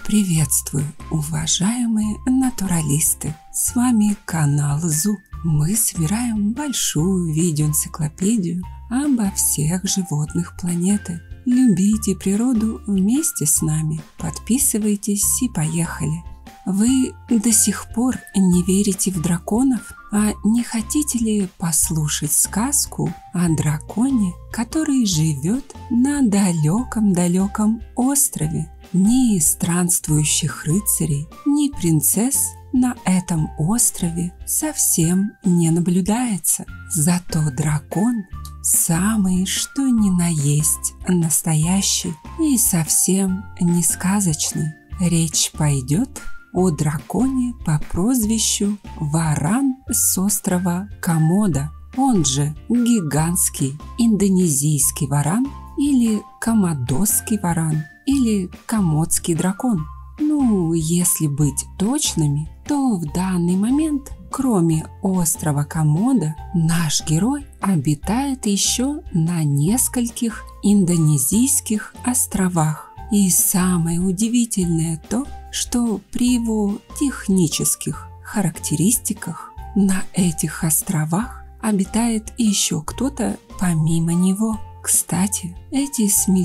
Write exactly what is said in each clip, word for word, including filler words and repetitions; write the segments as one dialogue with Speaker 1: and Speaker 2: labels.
Speaker 1: Приветствую, уважаемые натуралисты! С вами канал Зу. Мы собираем большую видеоэнциклопедию обо всех животных планеты. Любите природу вместе с нами. Подписывайтесь и поехали! Вы до сих пор не верите в драконов? А не хотите ли послушать сказку о драконе, который живет на далеком-далеком острове? Ни странствующих рыцарей, ни принцесс на этом острове совсем не наблюдается. Зато дракон самый что ни на есть настоящий и совсем не сказочный. Речь пойдет о драконе по прозвищу Варан с острова Комодо, он же гигантский индонезийский варан или комодосский варан или комодский дракон. Ну, если быть точными, то в данный момент, кроме острова Комодо, наш герой обитает еще на нескольких индонезийских островах. И самое удивительное то, что при его технических характеристиках на этих островах обитает еще кто-то помимо него. Кстати, эти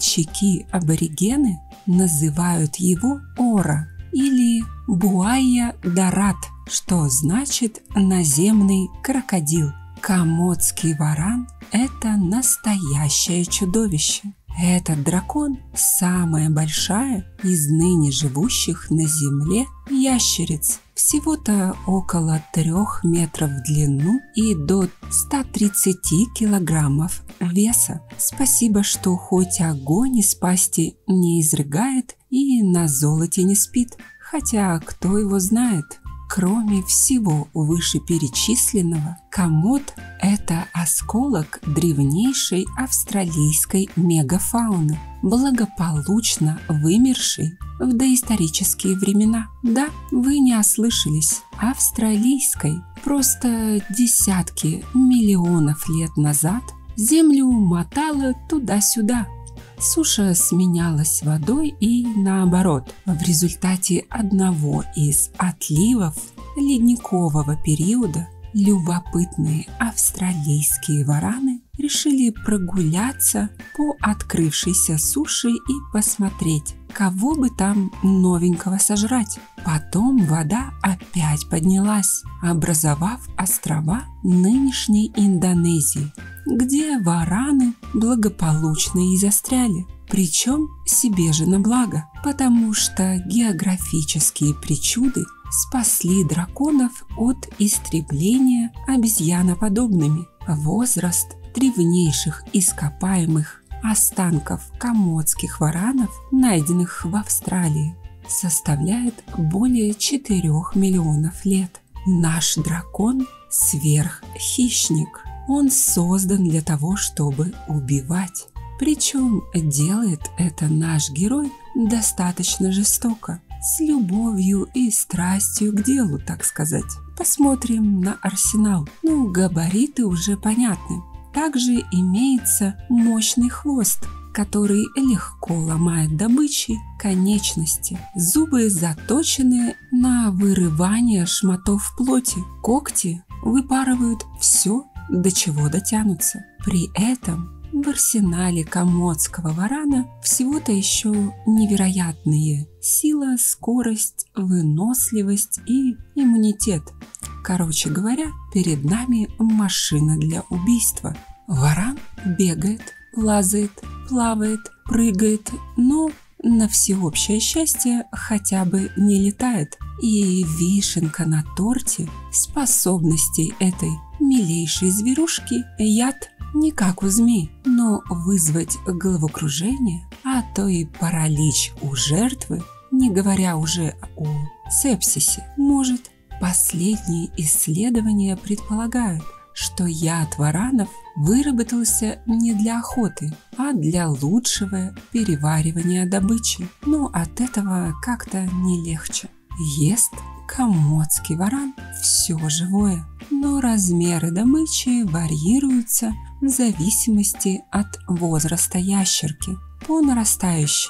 Speaker 1: смельчаки-аборигены называют его Ора или Буайя-Дарат, что значит наземный крокодил. Комодский варан – это настоящее чудовище. Этот дракон – самая большая из ныне живущих на земле ящериц. Всего-то около трех метров в длину и до ста тридцати килограммов веса. Спасибо, что хоть огонь из пасти не изрыгает и на золоте не спит. Хотя кто его знает? Кроме всего вышеперечисленного, комод – это осколок древнейшей австралийской мегафауны, благополучно вымершей в доисторические времена. Да, вы не ослышались, австралийской. Просто десятки миллионов лет назад Землю мотало туда-сюда. Суша сменялась водой и наоборот. В результате одного из отливов ледникового периода любопытные австралийские вараны решили прогуляться по открывшейся суше и посмотреть, кого бы там новенького сожрать. Потом вода опять поднялась, образовав острова нынешней Индонезии, где вараны благополучно и застряли. Причем себе же на благо, потому что географические причуды спасли драконов от истребления обезьяноподобными. Возраст древнейших ископаемых останков комодских варанов, найденных в Австралии, составляет более четырёх миллионов лет. Наш дракон – сверххищник. Он создан для того, чтобы убивать. Причем делает это наш герой достаточно жестоко, с любовью и страстью к делу, так сказать. Посмотрим на арсенал. Ну, габариты уже понятны. Также имеется мощный хвост, который легко ломает добыче конечности. Зубы заточены на вырывание шматов плоти. Когти выпарывают все, до чего дотянутся. При этом в арсенале комодского варана всего-то еще невероятные сила, скорость, выносливость и иммунитет. Короче говоря, перед нами машина для убийства. Варан бегает, лазает, плавает, прыгает, но на всеобщее счастье хотя бы не летает. И вишенка на торте способностей этой милейшей зверушки – яд. Не как у змей, но вызвать головокружение, а то и паралич у жертвы, не говоря уже о сепсисе, может. Последние исследования предполагают, что яд варанов выработался не для охоты, а для лучшего переваривания добычи. Но от этого как-то не легче. Ест комодский варан все живое, но размеры добычи варьируются в зависимости от возраста ящерки. По нарастающей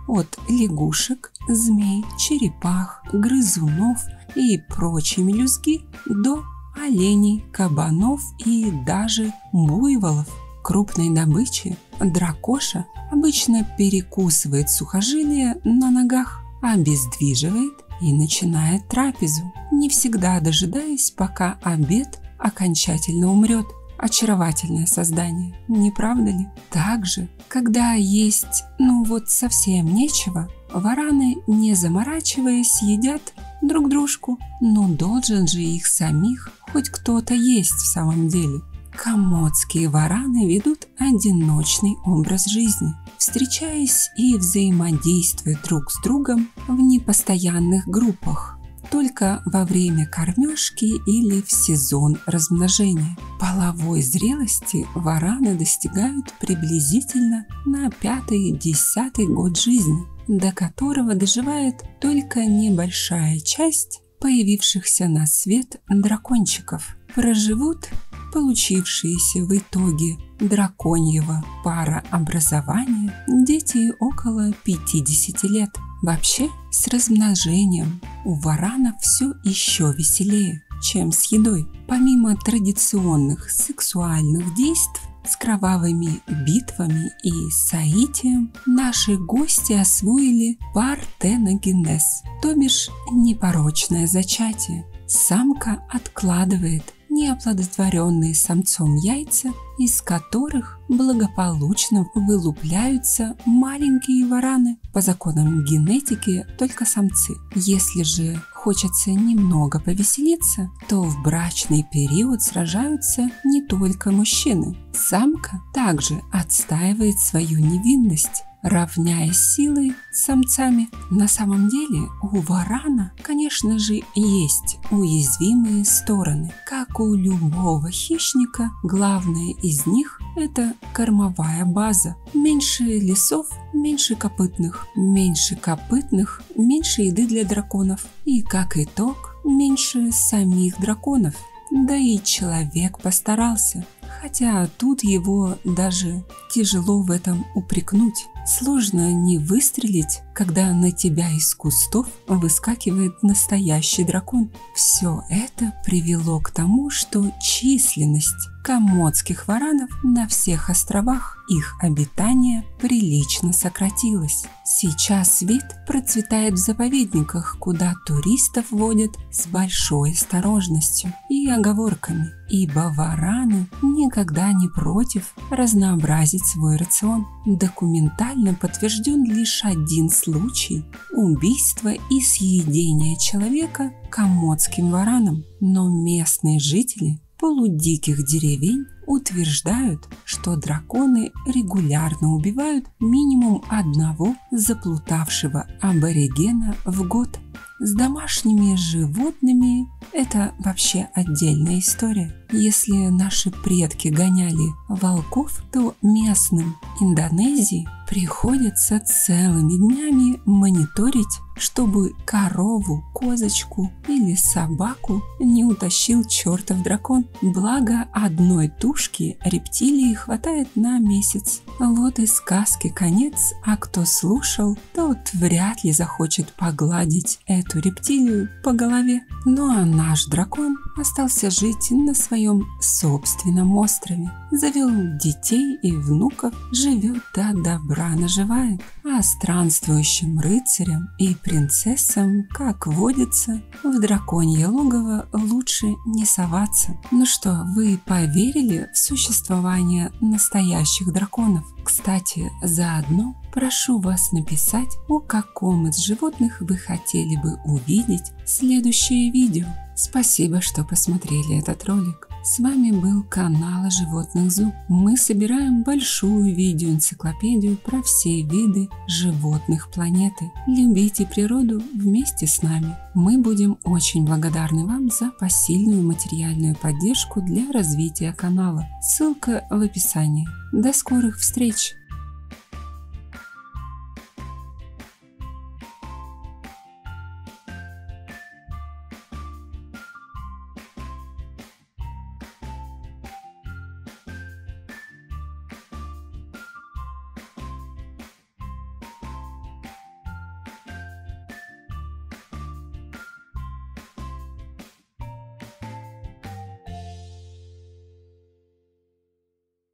Speaker 1: от лягушек, змей, черепах, грызунов и прочей мелюзги до оленей, кабанов и даже буйволов. Крупной добычи дракоша обычно перекусывает сухожилия на ногах, обездвиживает и начинает трапезу, не всегда дожидаясь, пока обед окончательно умрет. Очаровательное создание, не правда ли? Также, когда есть, ну вот совсем нечего, вараны, не заморачиваясь, едят друг дружку. Но должен же их самих хоть кто-то есть в самом деле. Комодские вараны ведут одиночный образ жизни, встречаясь и взаимодействуя друг с другом в непостоянных группах, только во время кормежки или в сезон размножения. Половой зрелости вараны достигают приблизительно на пятый-десятый год жизни, до которого доживает только небольшая часть появившихся на свет дракончиков. Проживут получившиеся в итоге драконьего парообразования дети около пятидесяти лет. Вообще, с размножением у варанов все еще веселее, чем с едой. Помимо традиционных сексуальных действий с кровавыми битвами и соитием, наши гости освоили партеногенез, то бишь непорочное зачатие. Самка откладывает неоплодотворенные самцом яйца, из которых благополучно вылупляются маленькие вараны. По законам генетики только самцы. Если же хочется немного повеселиться, то в брачный период сражаются не только мужчины. Самка также отстаивает свою невинность, равняясь силой с самцами. На самом деле у варана, конечно же, есть уязвимые стороны. Как у любого хищника, главное из них – это кормовая база. Меньше лесов – меньше копытных. Меньше копытных – меньше еды для драконов. И как итог – меньше самих драконов. Да и человек постарался. Хотя тут его даже тяжело в этом упрекнуть. Сложно не выстрелить, когда на тебя из кустов выскакивает настоящий дракон. Все это привело к тому, что численность комодских варанов на всех островах их обитания прилично сократилась. Сейчас вид процветает в заповедниках, куда туристов водят с большой осторожностью и оговорками, ибо вараны никогда не против разнообразить свой рацион. Документально подтвержден лишь один случай убийства и съедения человека комодским вараном, но местные жители полудиких деревень утверждают, что драконы регулярно убивают минимум одного заплутавшего аборигена в год. С домашними животными это вообще отдельная история. Если наши предки гоняли волков, то местным Индонезии приходится целыми днями мониторить, чтобы корову, козочку или собаку не утащил чертов дракон. Благо, одной тушки рептилии хватает на месяц. Вот и сказки конец, а кто слушал, тот вряд ли захочет погладить эту рептилию по голове. Ну а наш дракон остался жить на своем собственном острове. Завел детей и внуков, живет до добра наживает. А странствующим рыцарям и принцессам, как водится, в драконье логово лучше не соваться. Ну что, вы поверили в существование настоящих драконов? Кстати, заодно прошу вас написать, о каком из животных вы хотели бы увидеть следующее видео. Спасибо, что посмотрели этот ролик. С вами был канал Животных Зу. Мы собираем большую видеоэнциклопедию про все виды животных планеты. Любите природу вместе с нами. Мы будем очень благодарны вам за посильную материальную поддержку для развития канала. Ссылка в описании. До скорых встреч!